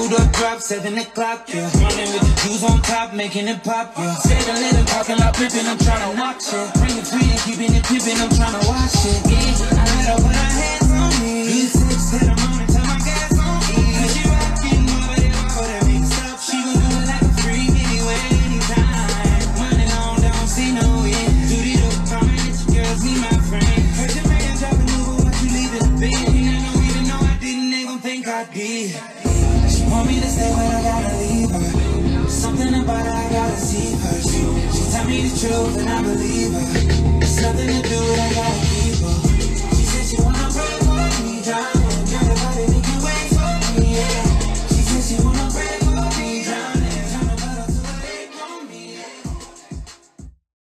2-door drop, 7 o'clock, yeah. Running with the Jews on top, making it pop, yeah. Said a little talking about pimping, I'm tryna knock shit. Bring it free and keeping it pimping, I'm tryna watch it. Yeah, I let her put her hands on me. These six hit her on and tell my gas on E. Cause she rockin' over there, all that make stuff. She gon' do it like a freak anywhere, anytime. Money long, don't see no end. Do the dope, coming at your girls, me my friend. Heard your man dropping over, what you leaving the bed. And I don't even know I didn't, they gon' think I did. She want me to stay, but I gotta leave her. Something about her, I gotta see first. She tell me the truth and I believe her. It's nothing to do with I gotta keep her. She said she wanna pray for me, drive.